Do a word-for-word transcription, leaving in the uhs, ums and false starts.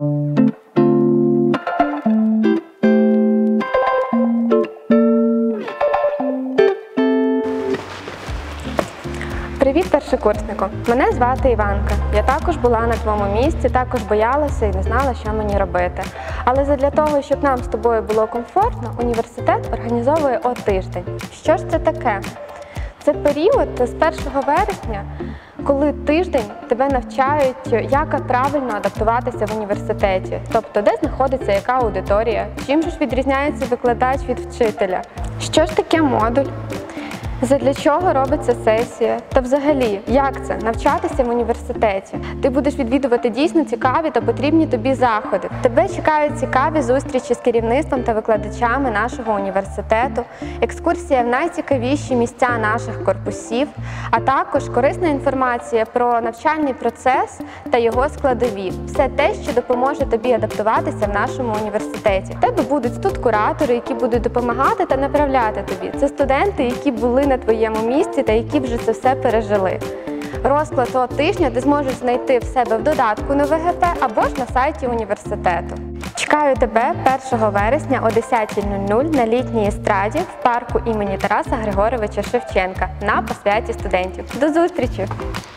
Привіт, першокурснику! Мене звати Іванка. Я також була на твоєму місці, також боялася і не знала, що мені робити. Але задля того, щоб нам з тобою було комфортно, університет організовує О-тиждень. Що ж це таке? Це період з першого вересня, коли тиждень тебе навчають, як правильно адаптуватися в університеті. Тобто, де знаходиться яка аудиторія, чим же ж відрізняється викладач від вчителя. Що ж таке модуль? Задля чого робиться сесія? Та взагалі, як це – навчатися в університеті? Ти будеш відвідувати дійсно цікаві та потрібні тобі заходи. Тебе чекають цікаві зустрічі з керівництвом та викладачами нашого університету, екскурсія в найцікавіші місця наших корпусів, а також корисна інформація про навчальний процес та його складові. Все те, що допоможе тобі адаптуватися в нашому університеті. В тебе будуть тут куратори, які будуть допомагати та направляти тобі. Це студенти, які були на твоєму місці та які вже це все пережили. Розклад того тижня ти зможеш знайти в себе в додатку на ВГП або ж на сайті університету. Чекаю тебе першого вересня о десятій нуль нуль на літній естраді в парку імені Тараса Григоровича Шевченка на посвяті студентів. До зустрічі!